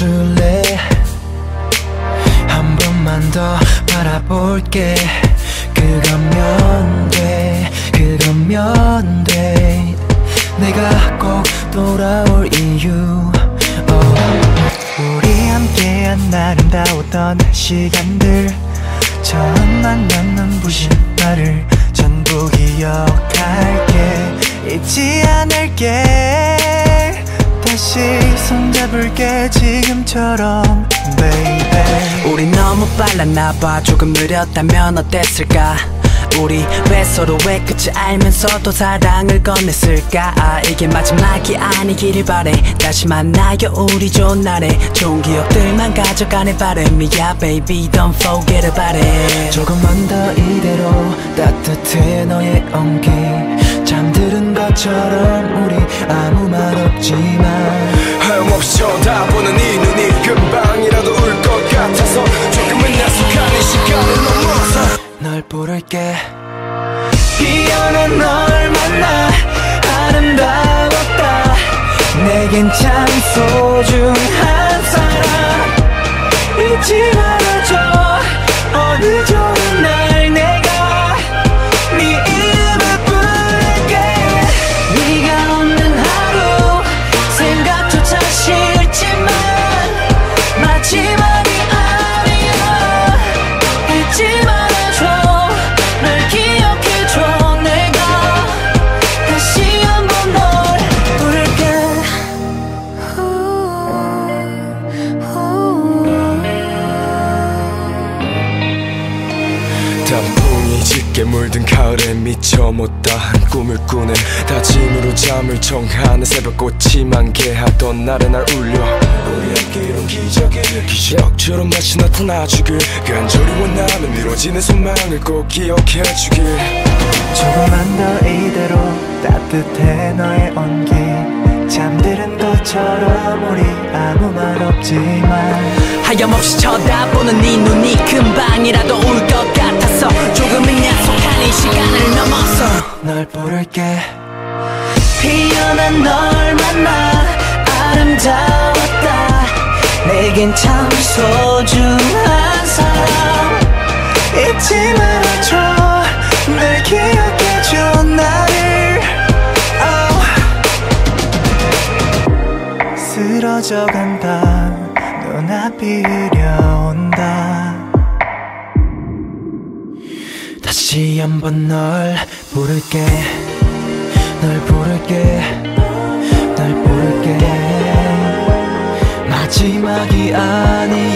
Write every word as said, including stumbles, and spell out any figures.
줄래? 한 번만 더 바라볼게. 그거면 돼, 그거면 돼. 내가 꼭 돌아올 이유. oh. 우리 함께한 아름다웠던 시간들, 처음 만난 눈부신 나를 전부 기억할게. 잊지 않을게. 다시 손잡을게 지금처럼 baby. 우리 너무 빨랐나봐. 조금 느렸다면 어땠을까? 우리 왜 서로의 끝을 알면서도 사랑을 건넸을까? 아, 이게 마지막이 아니기를 바래. 다시 만나요 우리 좋은 날에. 좋은 기억들만 가져가네 바람이야 baby don't forget about it. 조금만 더 이대로 따뜻해 너의 온기. 잠들은 것처럼 우리 아무 말 없지만 하염없이 쳐다보는 이 눈이 금방이라도 울 것 같아서 조금은 약속한 이 시간을 넘어서 널 부를게. 피어난 널 만나 아름다웠다. 내겐 참 소중한 사람. 잊지 말아줘 어느 좋은 날 내가 네 이름을 부를게. 네가 없는 하루 생각조차 싫지만 마지막이 아니야. 잊지 마. 단풍이 짙게 물든 가을에 미쳐 못다한 꿈을 꾸는 다짐으로 잠을 청하는 새벽꽃이 만개하던 날에 날 울려. 우리 함께 이룬 기적의 기적처럼 다시 나타나주길. 간절히 원하는 미뤄지는 소망을 꼭 기억해주길. 조금만 더 이대로 따뜻해 너의 온기. 잠들은 것처럼 우리 아무 말 없지만 하염없이 쳐다보는 네 눈이 금방이라도 울 것 같아서 조금은 약속한 이 시간을 넘어서 널 부를게. 피어난 널 만나 아름다웠다. 내겐 참 소중한 사람. 잊지 말아줘 날 기억해줘 나를. oh. 쓰러져 간다. 눈앞이 흐려온다. 다시 한번 널 부를게. 널 부를게. 널 부를게. 마지막이 아니